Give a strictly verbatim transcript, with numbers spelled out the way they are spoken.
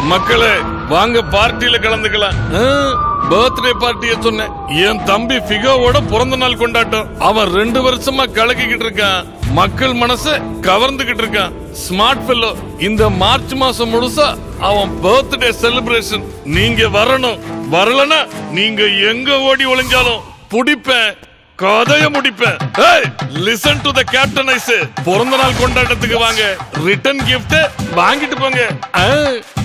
மக்களே வாங்க பார்ட்டியில கலந்துக்கலாம். பர்த்டே பார்ட்டிய சொன்னேன். என் தம்பி ஃபிகோவோட பிறந்த நாள் கொண்டாட்டம். அவன் ரெண்டு வருஷமா கலக்கிக்கிட்டு இருக்கான். மக்கள் மனச கவர்ந்துகிட்டு இருக்கான். Smart fellow. இந்த மார்ச் மாசம் முழுசா அவன் பர்த்டே செலிப்ரேஷன். நீங்க வரணும். வரலனா நீங்க எங்க ஓடி ஒளிஞ்சாலும் புடிப்பேன், கதைய முடிப்பேன். Listen to the captain eyes. பிறந்த நாள் கொண்டாட்டத்துக்கு வாங்க. ரிட்டர்ன் கிஃப்ட் வாங்கிட்டு போங்க.